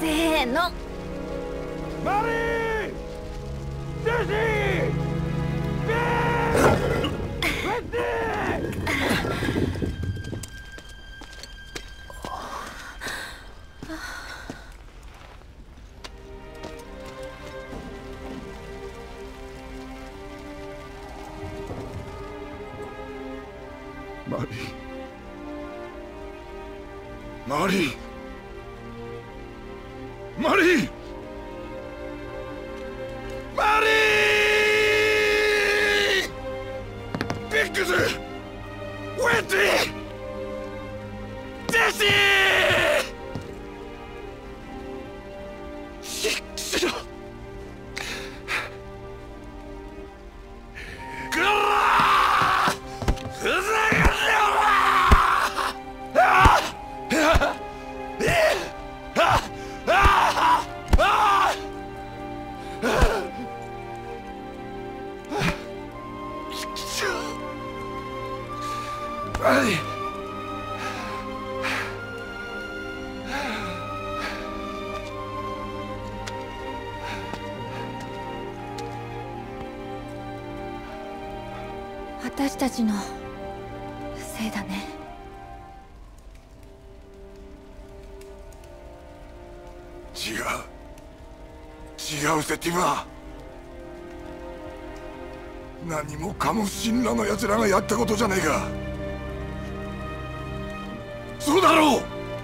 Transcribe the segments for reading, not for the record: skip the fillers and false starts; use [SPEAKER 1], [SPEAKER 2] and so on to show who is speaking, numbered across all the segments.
[SPEAKER 1] せーの。
[SPEAKER 2] マリー、ジェシー、ベン、ウェッティ。マリー、マリー、マリー、マリー、ビッグズ、ウェッティ、ジェシー。しくしろ。ぐらー、ふざけんなよお前。
[SPEAKER 1] 私たちのせいだね。
[SPEAKER 2] 違うぜティマ。何もかも神羅の奴らがやったことじゃねえか。そうだろう。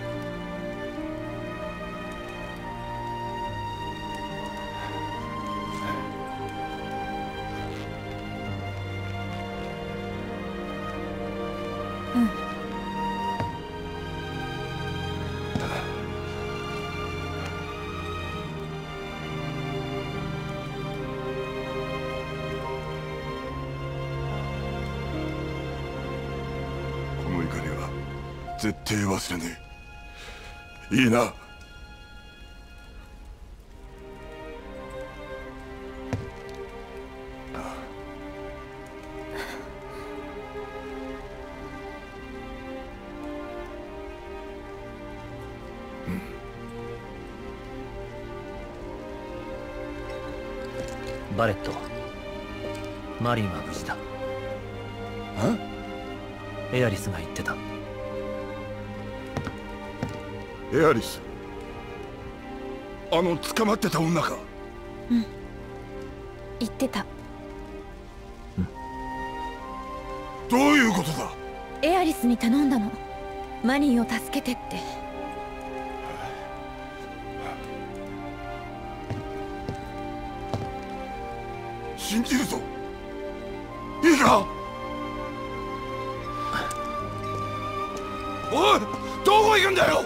[SPEAKER 2] 絶対忘れねえ。いいな。
[SPEAKER 3] バレット、マリンは無事だ。エアリスが言ってた。
[SPEAKER 2] エアリス、捕まってた女か。
[SPEAKER 1] うん、言ってた。
[SPEAKER 2] どういうことだ。
[SPEAKER 1] エアリスに頼んだの、マリンを助けてって。
[SPEAKER 2] 信じるぞ。いいか。おい、どこ行くんだよ。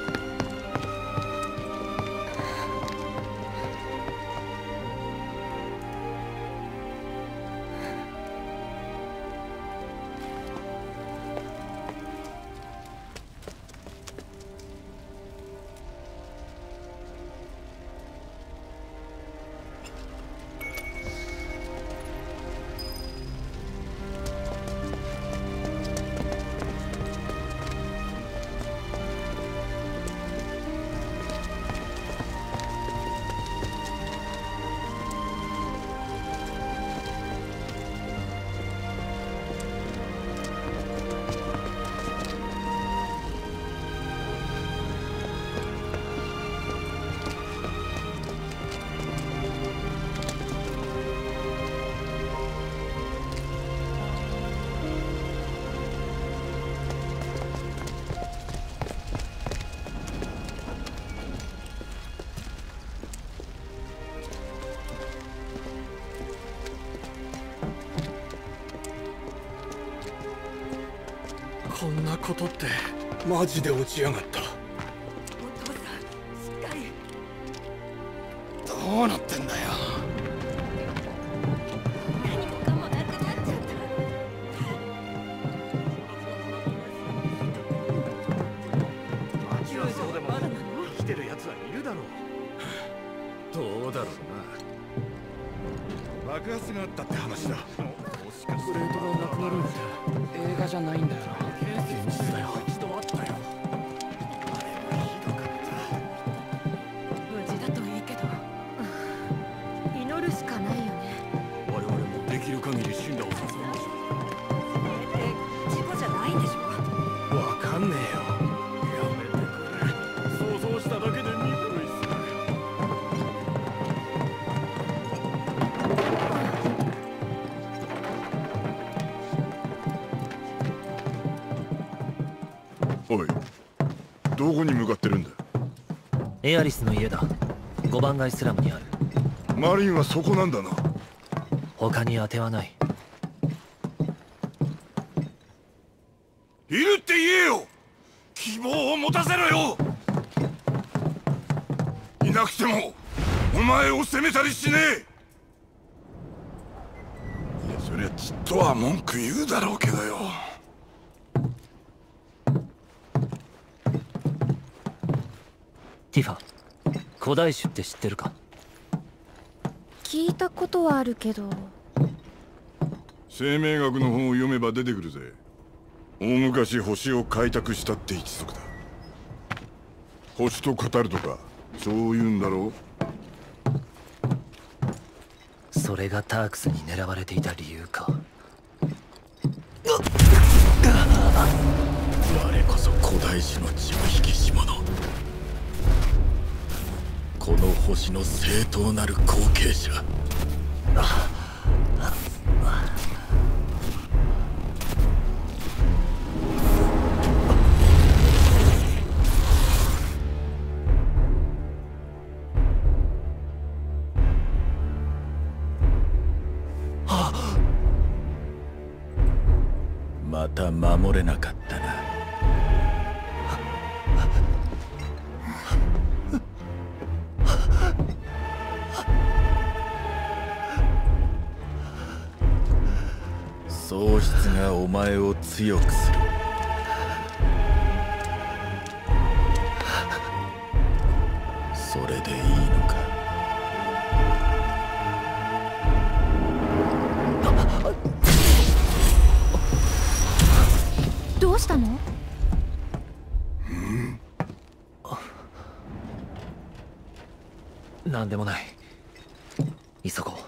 [SPEAKER 4] こんなことってマジで落ちやがった。
[SPEAKER 1] お父さん、しっかり。
[SPEAKER 4] どうなってんだよ。
[SPEAKER 1] 何もかもなくなっちゃった。
[SPEAKER 4] 街はそうでも生きてる奴はいるだろう。どうだろうな。爆発があったって話だ。プレートがなくなるって映画じゃないんだよな。現実だよ。一度あったよ。あれはひどかった。
[SPEAKER 5] どこに向かってるんだ？
[SPEAKER 3] エアリスの家だ。5番街スラムにある。
[SPEAKER 5] マリンはそこなんだな。
[SPEAKER 3] 他に当てはない。
[SPEAKER 5] いるって言えよ。希望を持たせろよ。いなくてもお前を責めたりしねえ。いや、そりゃちっとは文句言うだろうけどよ。
[SPEAKER 3] ティファ、古代種って知ってるか？
[SPEAKER 1] 聞いたことはあるけど。
[SPEAKER 5] 生命学の本を読めば出てくるぜ。大昔星を開拓したって一族だ。星と語るとかそう言うんだろ
[SPEAKER 3] う。それがタークスに狙われていた理由か。
[SPEAKER 6] 我こそ古代種の血を引きし者。この星の正当なる後継者。また守れなかったな。喪失がお前を強くする。それでいいのか？
[SPEAKER 1] どうしたの？
[SPEAKER 3] なんでもない。急ごう。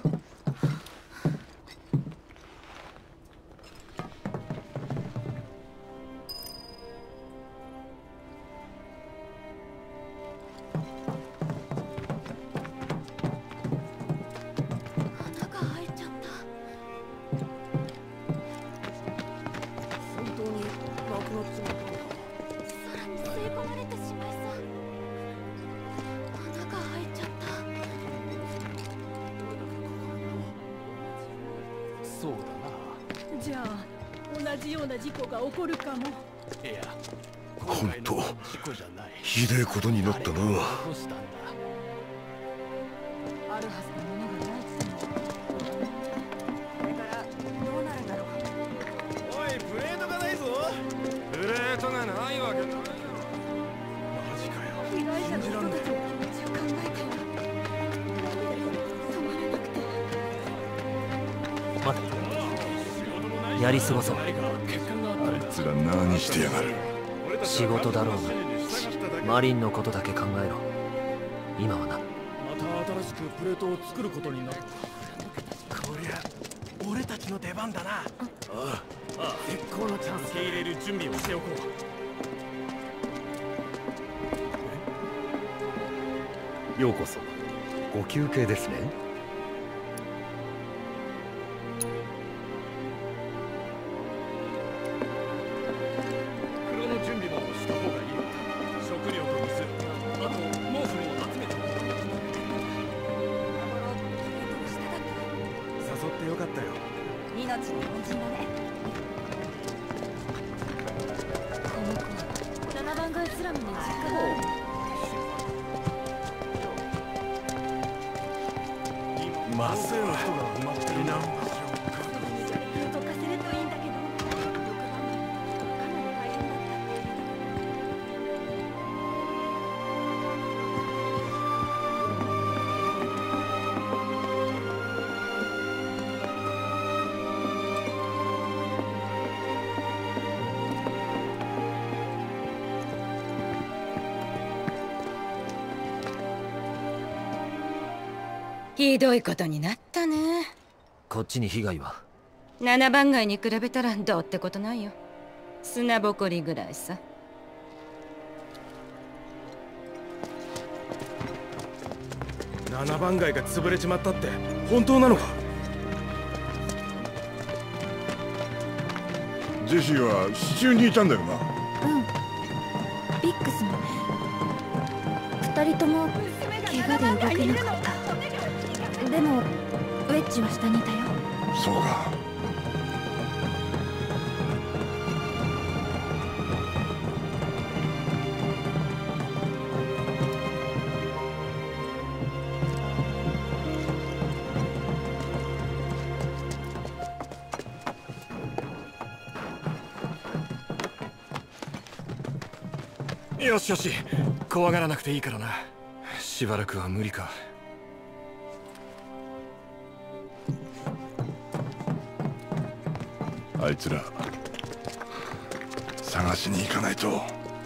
[SPEAKER 4] そうだな。
[SPEAKER 7] じゃあ同じような事故が起こるかも。
[SPEAKER 4] いや、
[SPEAKER 5] 本当
[SPEAKER 4] 事故じゃない。
[SPEAKER 5] ひでえことになったな。
[SPEAKER 7] あるはずのものがないっての。これからどうなるんだろう。
[SPEAKER 2] おい、プレートがないぞ。プレートがないわけないよ。マジかよ。
[SPEAKER 7] 被害者の人たちの気持ちを考えたら止まらなくて。
[SPEAKER 3] 待て。やり過ごそう。
[SPEAKER 5] あいつら何してやがる。
[SPEAKER 3] 仕事だろうが、マリンのことだけ考えろ。今はな。
[SPEAKER 6] また新しくプレートを作ることになる。こりゃ俺たちの出番だな。ああ、絶好のチャンス。受け入れる準備をしておこ
[SPEAKER 8] う。ようこそ。ご休憩ですね。
[SPEAKER 6] よかったよ。
[SPEAKER 7] 命の恩人だね。この子7番街スラムに実家がある。
[SPEAKER 6] まずいの人が埋まってるな。
[SPEAKER 7] どかせるといいんだけど。よく考えたらかなり大変だった。
[SPEAKER 9] ひどいことになったね。
[SPEAKER 3] こっちに被害は
[SPEAKER 9] 7番街に比べたらどうってことないよ。砂ぼこりぐらいさ。
[SPEAKER 6] 7番街が潰れちまったって本当なのか？
[SPEAKER 5] ジェシーは支柱にいたんだよな。
[SPEAKER 1] うん。ビックスもね。 人とも怪我で動けなかった。でもウェッジは下にいたよ。
[SPEAKER 5] そうか。
[SPEAKER 6] よしよし、怖がらなくていいからな。しばらくは無理か。
[SPEAKER 5] あいつら探しに行かないと。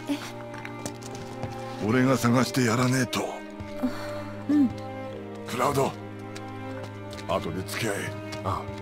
[SPEAKER 5] 俺が探してやらねえと。
[SPEAKER 1] うん。
[SPEAKER 5] クラウド、後で付き合え。
[SPEAKER 3] ああ。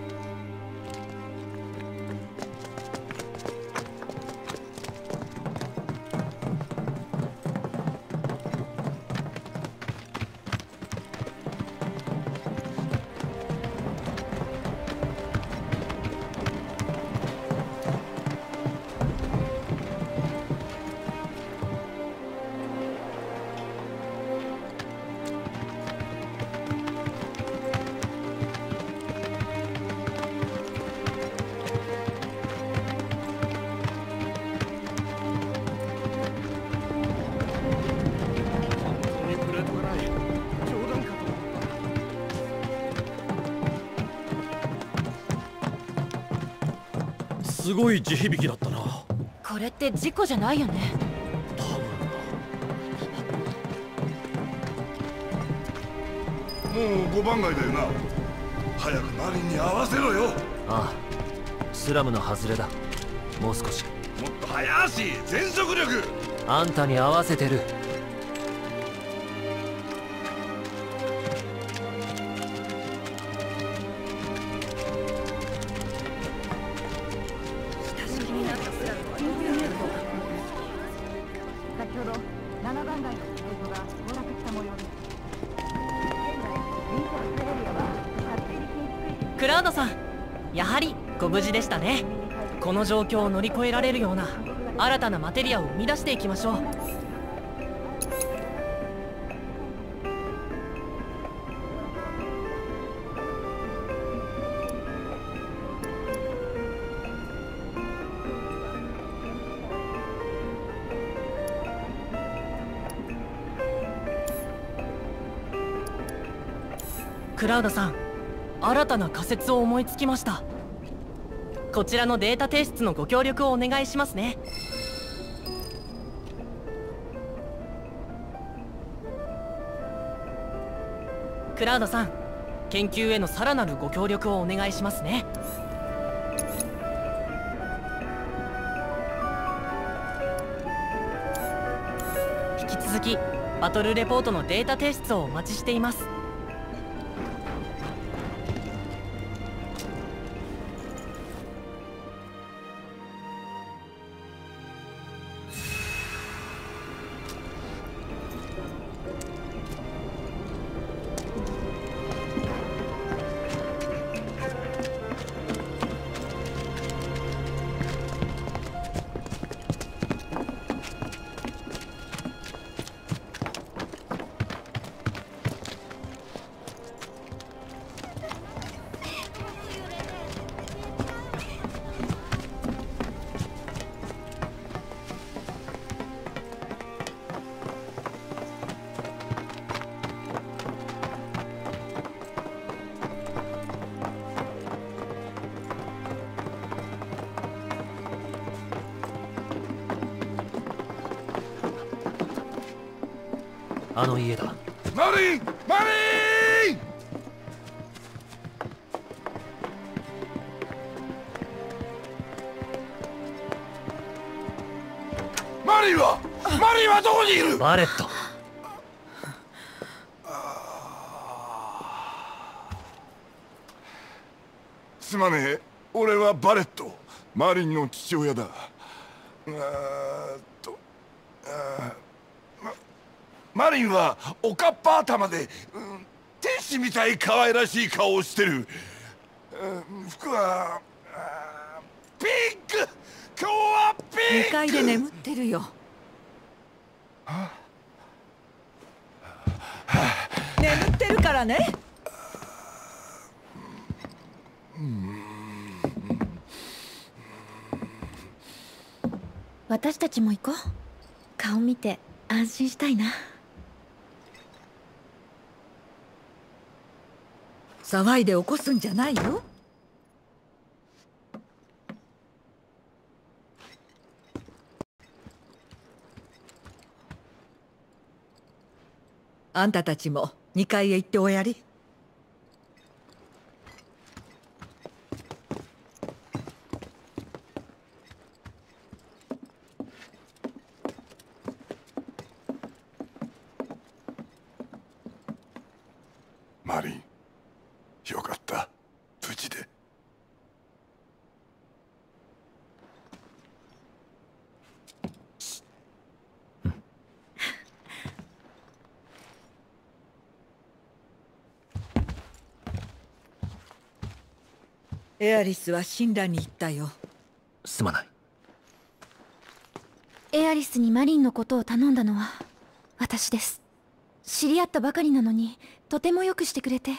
[SPEAKER 6] すごい地響きだったな。
[SPEAKER 1] これって事故じゃないよね。
[SPEAKER 6] 多分。
[SPEAKER 5] もう5番街だよな。早くマリンに合わせろよ。
[SPEAKER 3] ああ、スラムの外れだ。もう少し。
[SPEAKER 5] もっと早し、全速力。
[SPEAKER 3] あんたに合わせてる。
[SPEAKER 10] クラウドさん、やはりご無事でしたね。この状況を乗り越えられるような新たなマテリアを生み出していきましょう。クラウドさん、新たな仮説を思いつきました。こちらのデータ提出のご協力をお願いしますね。クラウドさん、研究へのさらなるご協力をお願いしますね。引き続きバトルレポートのデータ提出をお待ちしています。
[SPEAKER 3] あの家だ。
[SPEAKER 5] マリン、マリン。マリンはどこにいる？
[SPEAKER 3] バレット。
[SPEAKER 5] すまねえ、俺はバレット、マリンの父親だ。マリンはおかっぱ頭で、天使みたい可愛らしい顔をしてる。服はピンク。今日はピンク。
[SPEAKER 11] 2階で眠ってるよ。 眠ってるからね。
[SPEAKER 1] 私たちも行こう。顔見て安心したいな。
[SPEAKER 11] 騒いで起こすんじゃないよ。あんたたちも2階へ行っておやり。
[SPEAKER 5] マリン、よかった、無事で。
[SPEAKER 11] エアリスは神羅に行ったよ。
[SPEAKER 3] すまない。
[SPEAKER 1] エアリスにマリンのことを頼んだのは私です。知り合ったばかりなのにとてもよくしてくれて。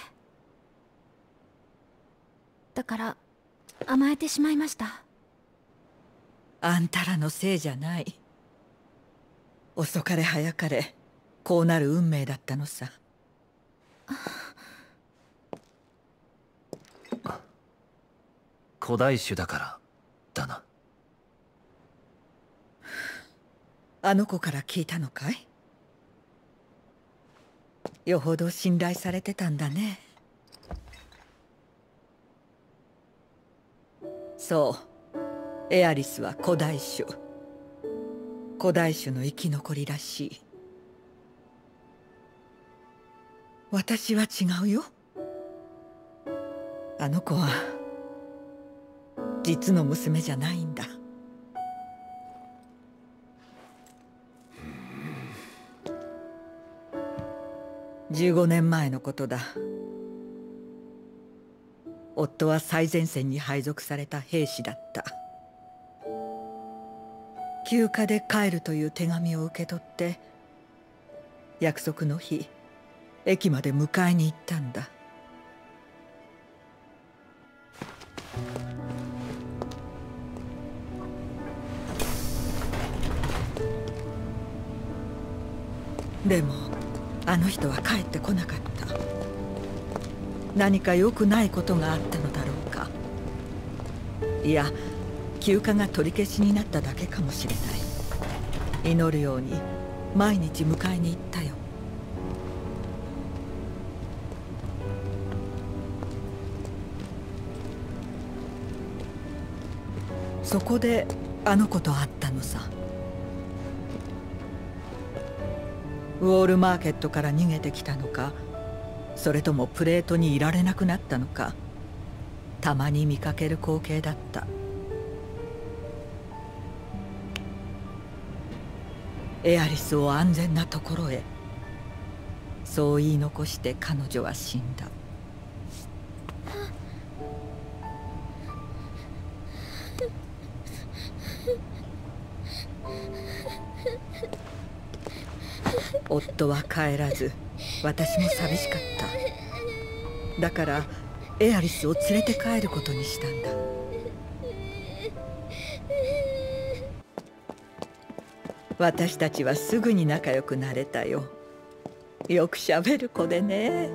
[SPEAKER 1] だから甘えてしまいました。
[SPEAKER 11] あんたらのせいじゃない。遅かれ早かれこうなる運命だったのさ。
[SPEAKER 3] 古代種だからだな。
[SPEAKER 11] あの子から聞いたのかい？よほど信頼されてたんだね。そう、エアリスは古代種。古代種の生き残りらしい。私は違うよ。あの子は実の娘じゃないんだ。15年前のことだ。夫は最前線に配属された兵士だった。休暇で帰るという手紙を受け取って約束の日駅まで迎えに行ったんだ。でもあの人は帰ってこなかった。何か良くないことがあったのだろうか。いや、休暇が取り消しになっただけかもしれない。祈るように毎日迎えに行ったよ。そこであの子と会ったのさ。ウォールマーケットから逃げてきたのか、それともプレートにいられなくなったのか、たまに見かける光景だった。エアリスを安全なところへ、そう言い残して彼女は死んだ。夫は帰らず、私も寂しかった。だからエアリスを連れて帰ることにしたんだ。私たちはすぐに仲良くなれたよ。よくしゃべる子でね。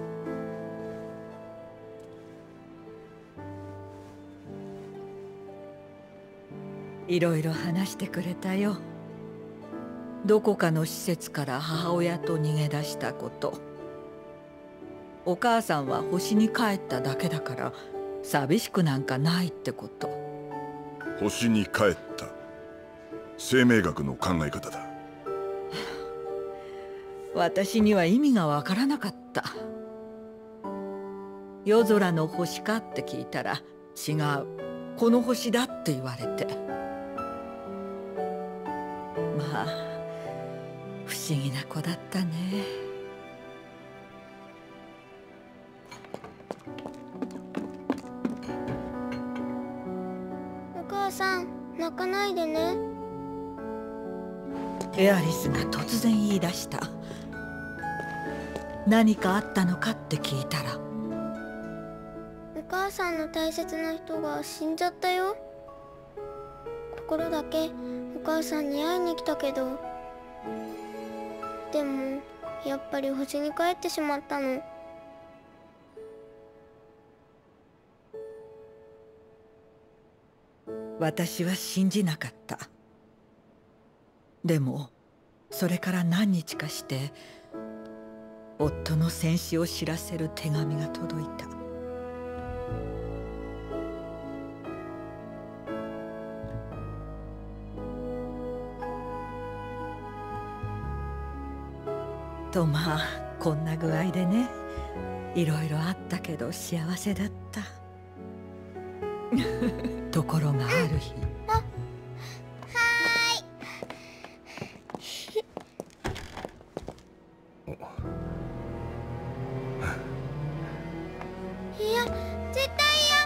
[SPEAKER 11] いろいろ話してくれたよ。どこかの施設から母親と逃げ出したこと。お母さんは星に帰っただけだから寂しくなんかないってこと。
[SPEAKER 5] 星に帰った。生命学の考え方だ。
[SPEAKER 11] 私には意味がわからなかった。夜空の星かって聞いたら違う、この星だって言われて。まあ不思議な子だったね。
[SPEAKER 12] お母さん、泣かないでね。
[SPEAKER 11] エアリスが突然言い出した。 何かあったのかって聞いたら、
[SPEAKER 12] お母さんの大切な人が死んじゃったよ。ところだけお母さんに会いに来たけど、でもやっぱり星に帰ってしまったの。
[SPEAKER 11] 私は信じなかった。でもそれから何日かして夫の戦死を知らせる手紙が届いた。とまあこんな具合でね、いろいろあったけど幸せだった。ところがある日、
[SPEAKER 12] いや、絶対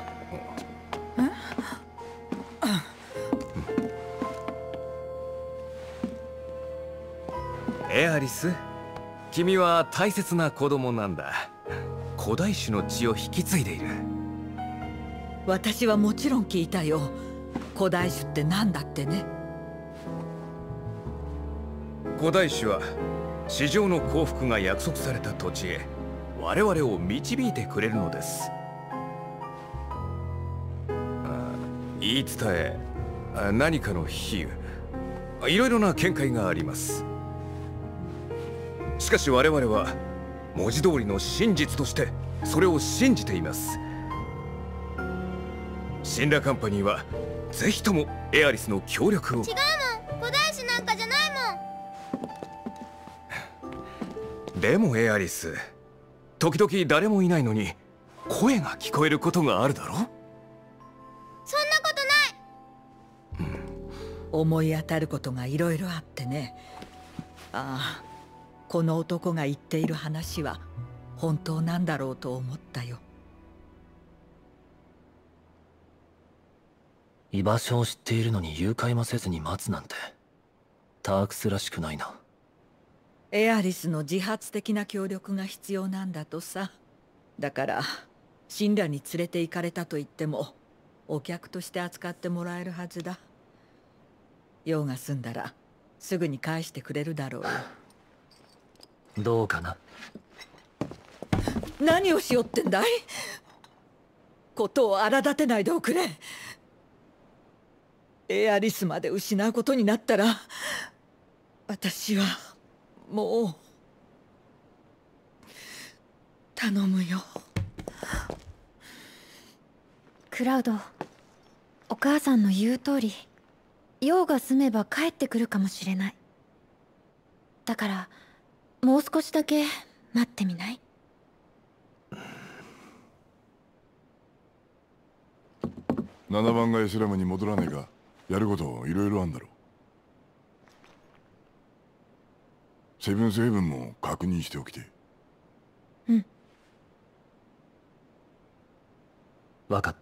[SPEAKER 4] 嫌。エアリス、君は大切な子供なんだ。古代種の血を引き継いでいる。
[SPEAKER 11] 私はもちろん聞いたよ。古代種って何だってね。
[SPEAKER 4] 古代種は地上の幸福が約束された土地へ我々を導いてくれるのです。言い伝え、何かの比喩、いろいろな見解があります。しかし我々は文字通りの真実としてそれを信じています。シンラカンパニーはぜひともエアリスの協力を。
[SPEAKER 12] 違うもん、古代種なんかじゃないもん。
[SPEAKER 4] でもエアリス、時々誰もいないのに声が聞こえることがあるだろ。
[SPEAKER 12] そんなことない。
[SPEAKER 11] 思い当たることがいろいろあってね。ああ、この男が言っている話は本当なんだろうと思ったよ。
[SPEAKER 3] 居場所を知っているのに誘拐もせずに待つなんてタークスらしくないな。
[SPEAKER 11] エアリスの自発的な協力が必要なんだとさ。だからシンラに連れて行かれたと言ってもお客として扱ってもらえるはずだ。用が済んだらすぐに返してくれるだろうよ。
[SPEAKER 3] どうかな。
[SPEAKER 11] 何をしよってんだい。ことを荒立てないでおくれ。エアリスまで失うことになったら私はもう頼むよ。
[SPEAKER 1] クラウド、お母さんの言う通り、用が済めば帰ってくるかもしれない。だからもう少しだけ待ってみない？
[SPEAKER 5] 7番街スラムに戻らないか。やることいろいろあんだろう。セブンスヘブンも確認しておきて。
[SPEAKER 1] うん。
[SPEAKER 3] わかった。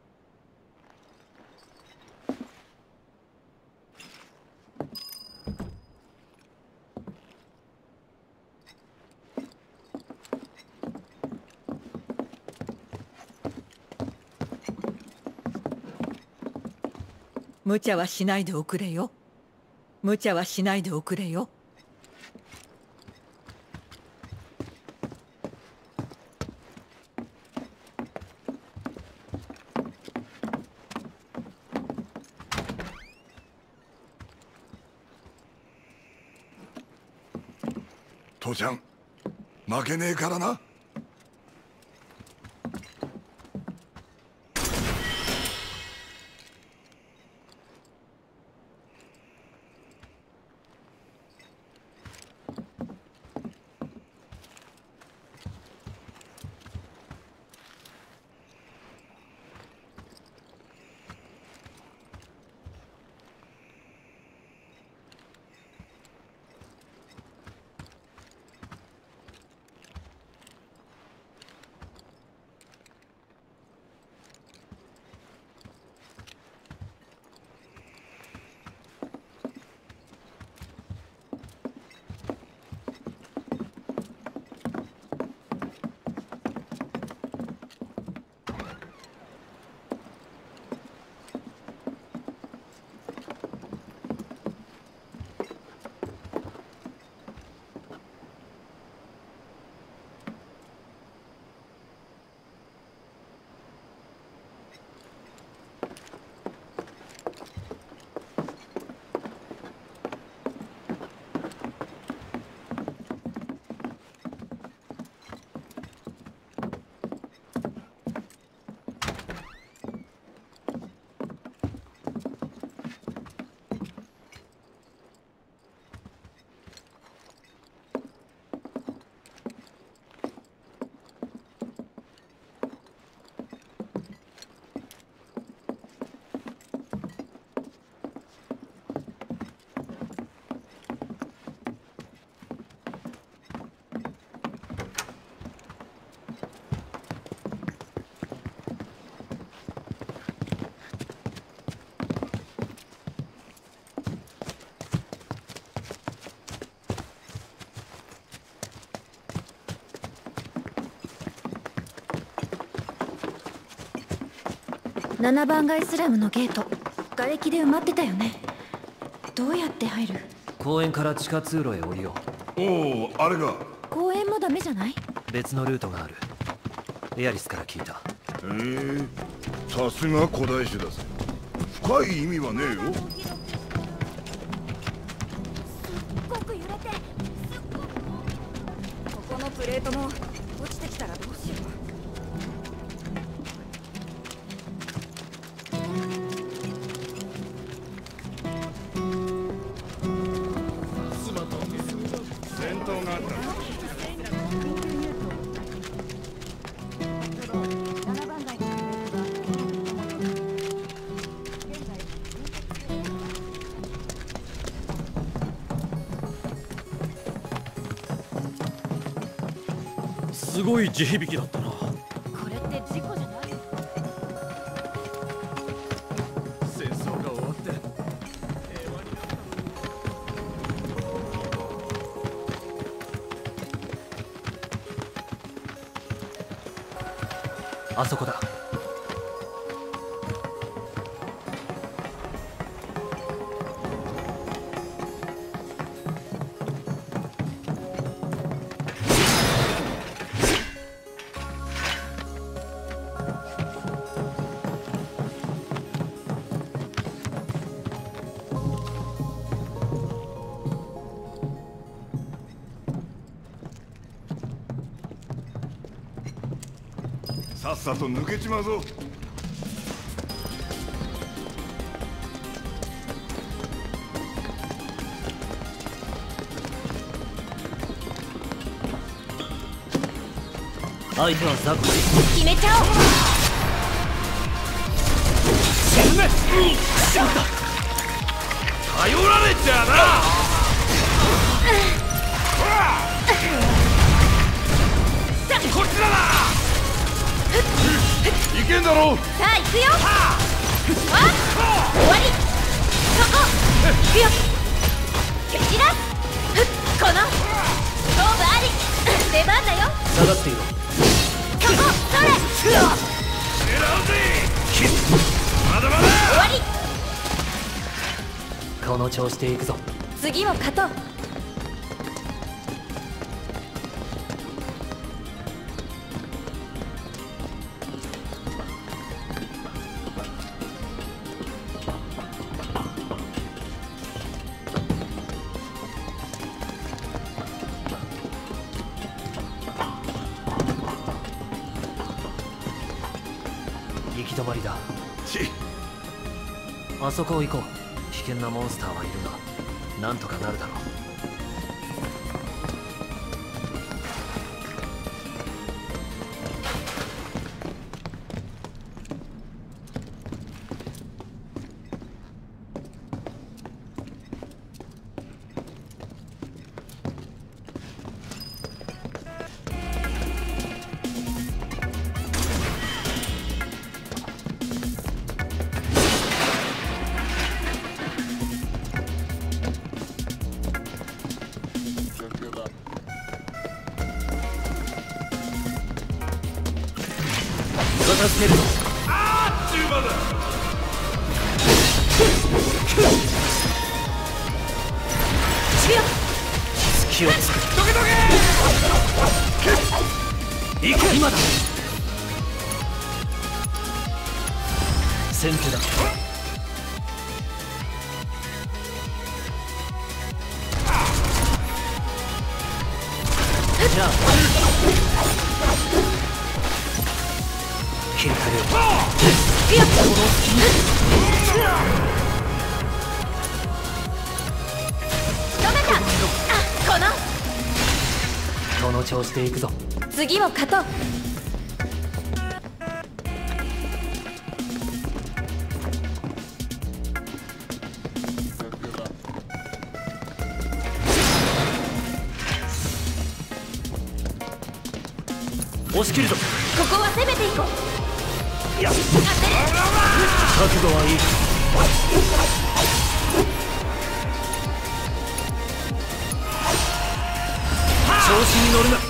[SPEAKER 11] 無茶はしないでおくれよ。無茶はしないでおくれよ。
[SPEAKER 5] 父ちゃん、負けねえからな。
[SPEAKER 1] 7番街スラムのゲート、瓦礫で埋まってたよね。どうやって入る？
[SPEAKER 3] 公園から地下通路へ降りよ
[SPEAKER 5] う。おお、あれが。
[SPEAKER 1] 公園もダメじゃない？
[SPEAKER 3] 別のルートがある。エアリスから聞いた。
[SPEAKER 5] へえ、さすが古代種だぜ。深い意味はねえよ。
[SPEAKER 7] すっごく揺れて、ここのプレートも落ちてきたらどうしよう。
[SPEAKER 5] 戦闘があった。
[SPEAKER 6] すごい地響きだったな。
[SPEAKER 7] これって事故じゃない？
[SPEAKER 6] 戦争が終わって平和になった。
[SPEAKER 3] あそこだ。
[SPEAKER 5] さっさと抜けちまうぞ。
[SPEAKER 3] 相手はザコ。
[SPEAKER 7] 決めちゃおう。
[SPEAKER 6] 沈め。しまった。
[SPEAKER 5] 頼られちゃな。こっちだな。いけんだろう。
[SPEAKER 7] さあ行くよ。終わり。そこ行くよ。蹴散らす。この勝負あり。出番だよ。
[SPEAKER 3] 下がっていろ。
[SPEAKER 7] そこそれ。
[SPEAKER 5] 狙うぜ。まだまだ。
[SPEAKER 7] 終わり。
[SPEAKER 3] この調子でいくぞ。
[SPEAKER 7] 次を勝とう。
[SPEAKER 3] 行き止まりだ。あそこを行こう。危険なモンスターはいるが、なんとかなるだろう。渡してるぞ。
[SPEAKER 5] あーっちゅう間だ。
[SPEAKER 3] 隙をつく。
[SPEAKER 5] どけどけ。
[SPEAKER 3] 行け。今だ。先手だ。じゃあ切り替えよう。この調子でいくぞ。
[SPEAKER 7] 次を勝とう。
[SPEAKER 3] 押し切るぞ。
[SPEAKER 7] ここは攻めていこう。
[SPEAKER 3] いや、覚悟はいい。調子に乗るな。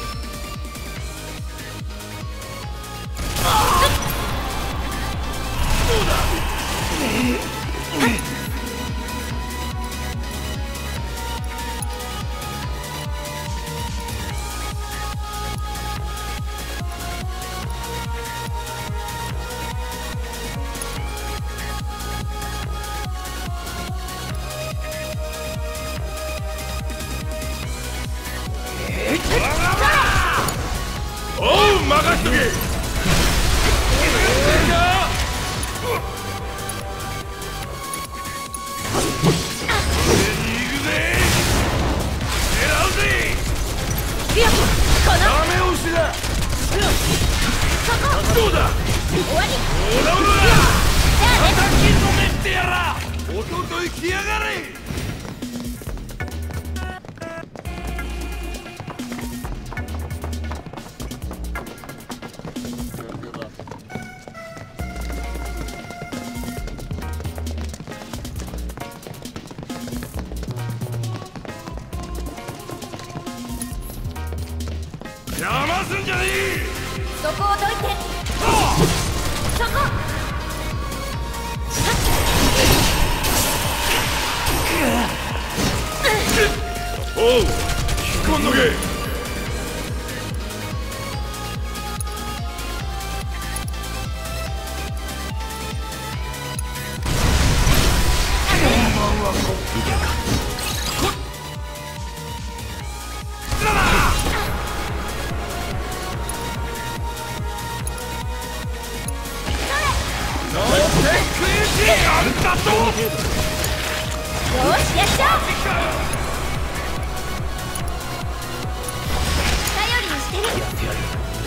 [SPEAKER 5] おう、任しとけ。
[SPEAKER 2] どうだ。
[SPEAKER 12] 終わり。
[SPEAKER 2] ほらほら。叩きのめってやら。
[SPEAKER 5] おととい来やがれ。邪魔すんじゃねえ。
[SPEAKER 7] そこをどいて。そこ。
[SPEAKER 5] おう、引き込んどけ。
[SPEAKER 3] いけるか。
[SPEAKER 2] なんだと。
[SPEAKER 7] よし、やっちゃう。頼りにしてる。
[SPEAKER 3] やってやる。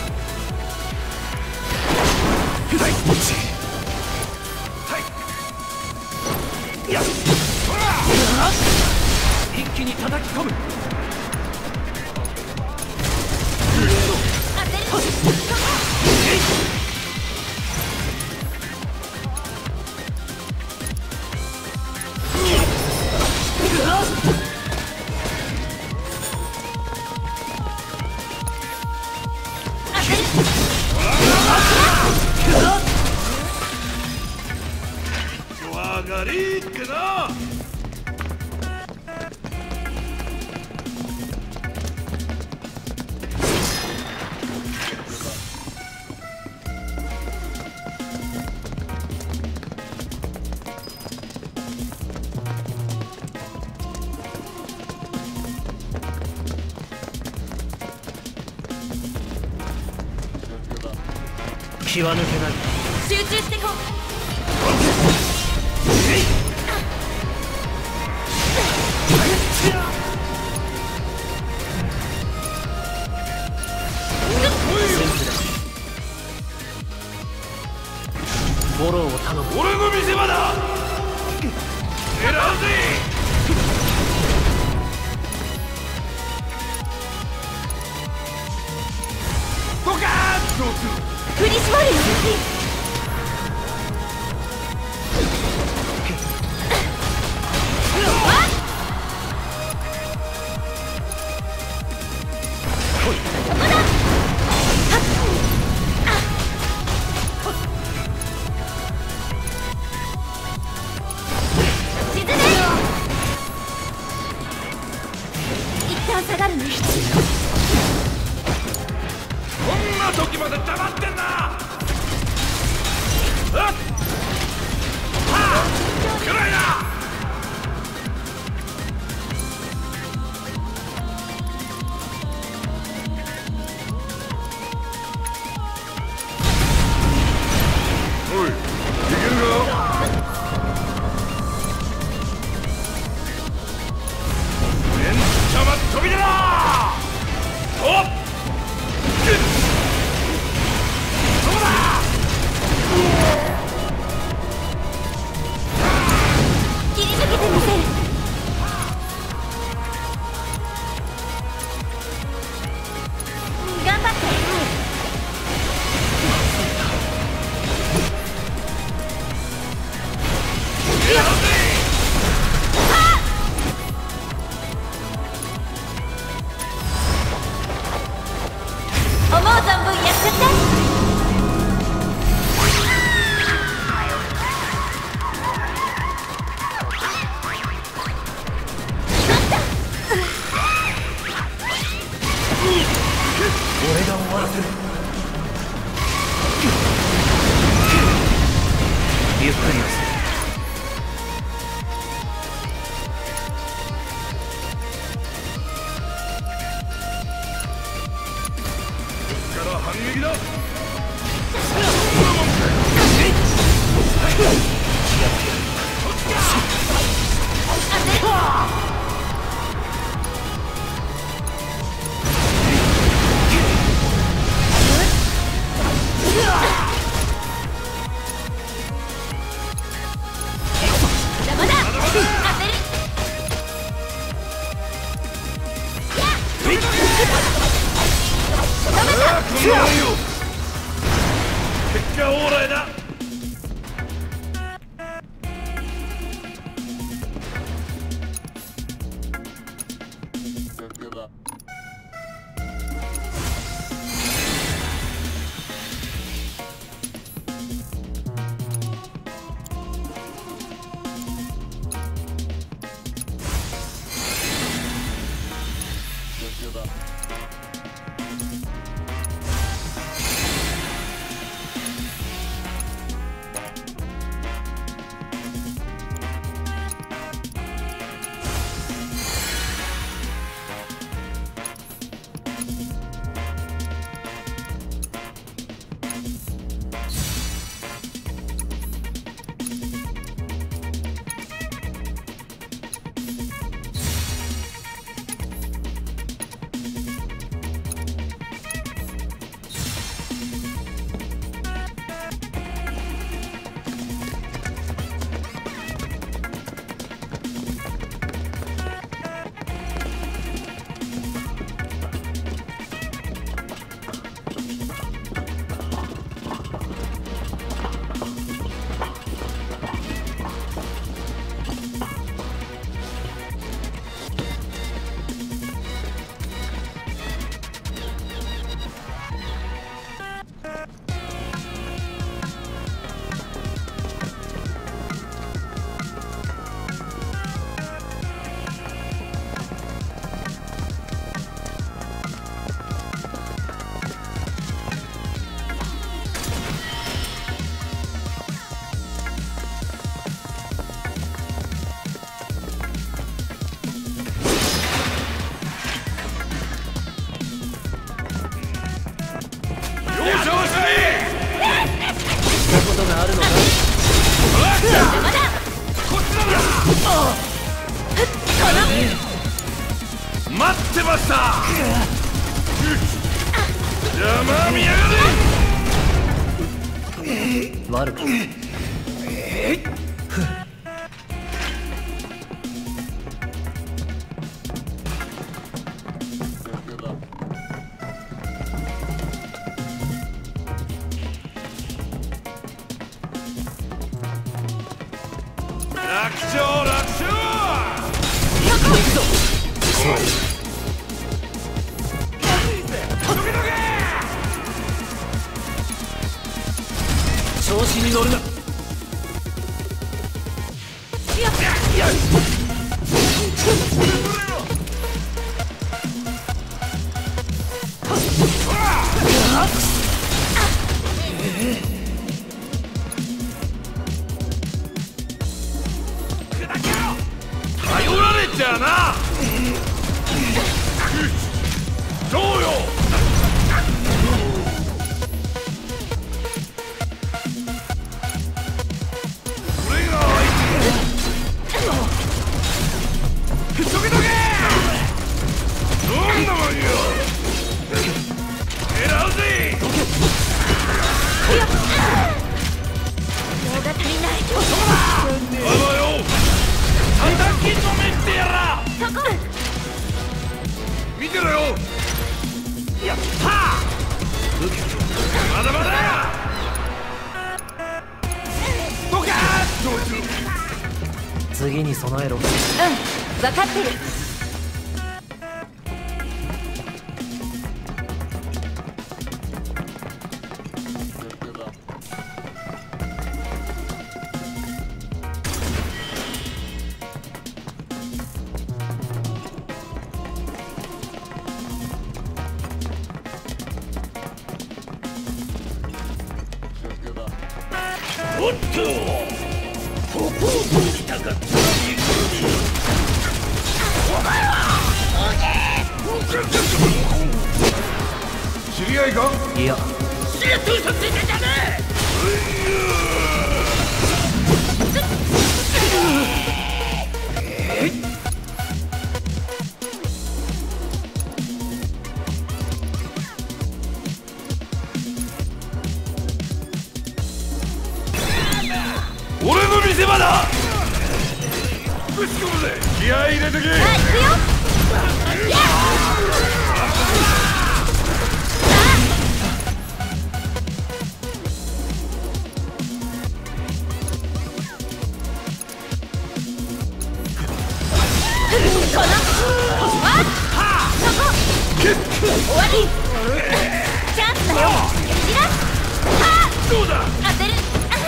[SPEAKER 2] はい、やっ、一気に叩き込む。
[SPEAKER 7] 当てる。
[SPEAKER 2] 上がりってな。
[SPEAKER 3] 気は抜けない。
[SPEAKER 7] 集中してこう。
[SPEAKER 3] フォローを頼む。
[SPEAKER 2] 俺の見せ場だ。狙うぜ。ドカーンと
[SPEAKER 7] 振り絞るよ。下がるね。
[SPEAKER 2] こんな時まで黙ってんな。 結果オーライだ。
[SPEAKER 3] ことがあるのか。
[SPEAKER 2] 待ってました。邪魔見やがれ。
[SPEAKER 3] 悪く
[SPEAKER 2] 楽勝楽勝。
[SPEAKER 3] 行くぞ。調子に乗るな。
[SPEAKER 2] 頼られちゃな。どうよ。見てろよ。やったまだまだ。どけ。どうする。
[SPEAKER 3] 次に備えろ。
[SPEAKER 7] 分かってる。
[SPEAKER 2] おっと、ここを通りたかった。お前は知り合いか。
[SPEAKER 3] いや、
[SPEAKER 5] ちげって嘘ついてんじゃね俺の見せ場だ。ぶち込むぜ。気合い入れてけ。
[SPEAKER 7] さあ行くよ。このわっそこ終わり。チャンスだよ。蹴散らす。はあ
[SPEAKER 5] どうだ。
[SPEAKER 7] 当てる。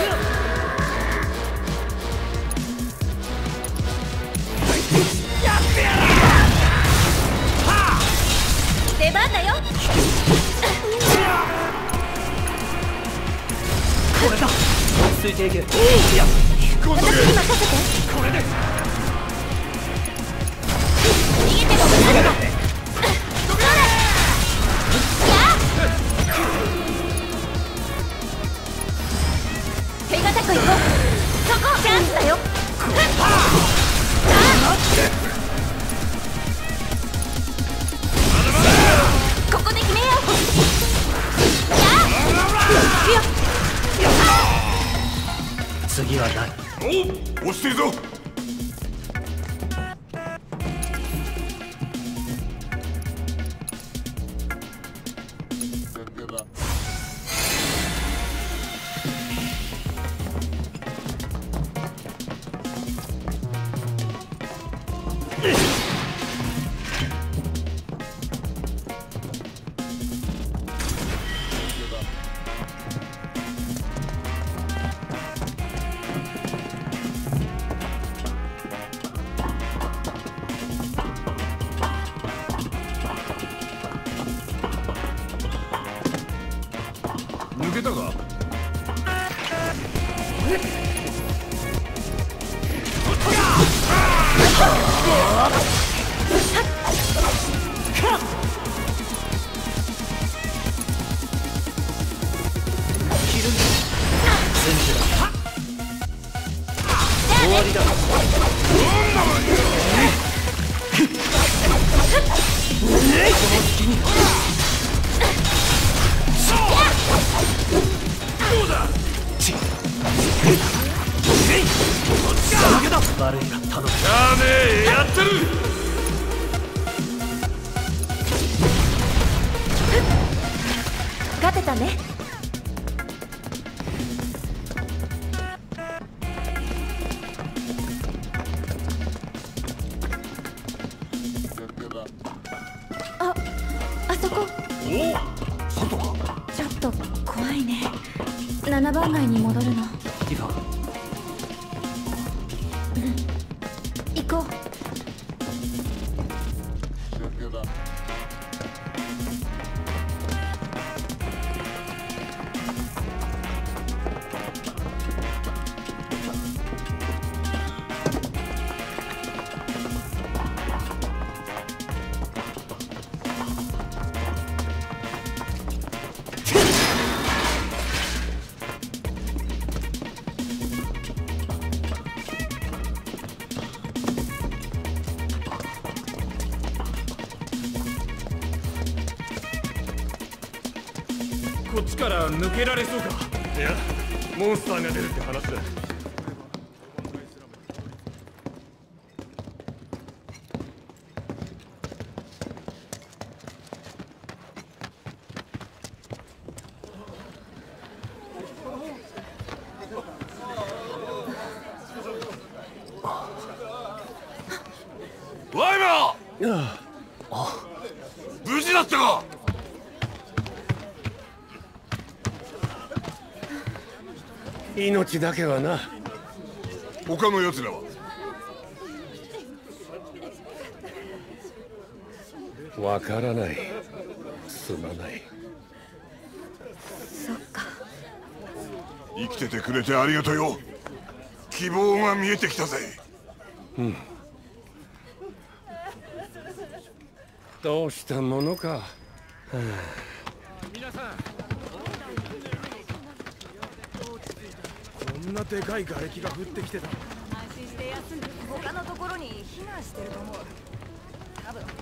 [SPEAKER 7] 出番だよ。
[SPEAKER 10] これだ。ついていけ。いや、
[SPEAKER 7] 私に任せて。
[SPEAKER 10] これで
[SPEAKER 7] 逃げても無駄だ。そうだ。やあ手堅く行こう。そこチャンスだよ。ここで決めよう。
[SPEAKER 3] 次はない。
[SPEAKER 5] おお、押してるぞ。抜けたか。
[SPEAKER 3] 終わりだ。
[SPEAKER 5] どうだ。
[SPEAKER 3] 悪いが頼む。
[SPEAKER 5] じゃあね、やってる。
[SPEAKER 1] 勝てたね。あそこ。
[SPEAKER 5] お、外か。
[SPEAKER 1] ちょっと怖いね。7番街に戻るの。
[SPEAKER 3] ティファ。
[SPEAKER 1] 行こう。
[SPEAKER 6] こっちから抜けられそうか。いや、モンスターが出るって話だ。
[SPEAKER 5] ワイマー。無事だったか。
[SPEAKER 6] 命だけはな。
[SPEAKER 5] 他の奴らは。
[SPEAKER 6] わからない。すまない。
[SPEAKER 1] そっか。
[SPEAKER 5] 生きててくれてありがとうよ。希望が見えてきたぜ。
[SPEAKER 6] うん。どうしたものか。はあ、
[SPEAKER 2] 皆さん、
[SPEAKER 6] んなでかい瓦礫が降ってきてた。
[SPEAKER 13] 安心して休んで他のところに避難してると思う。多分。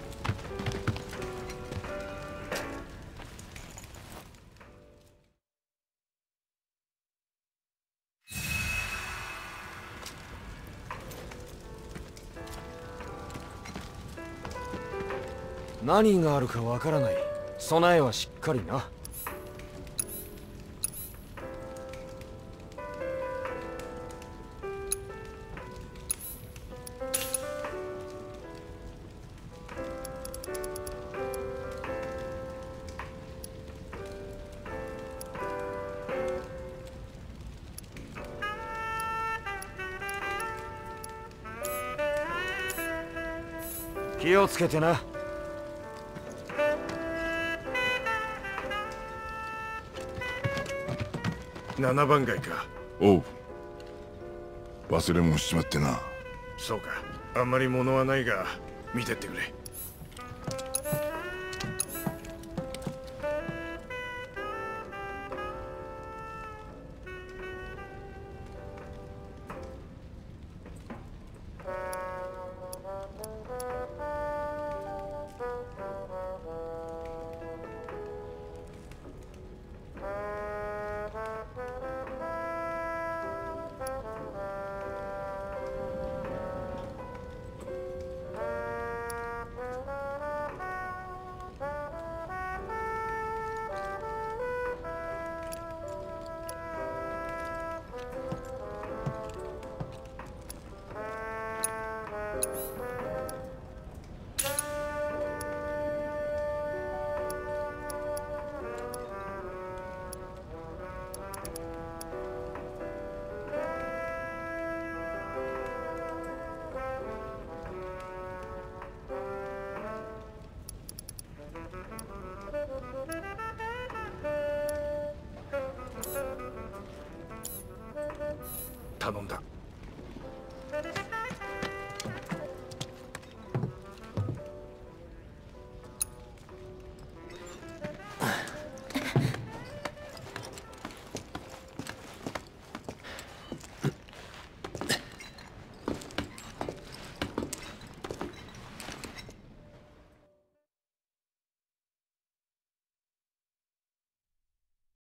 [SPEAKER 3] 何があるかわからない。備えはしっかりな。気をつけてな。
[SPEAKER 6] 7番街か。
[SPEAKER 5] おう。忘れ物しちまってな。
[SPEAKER 6] そうか。あんまり物はないが見てってくれ。頼んだ。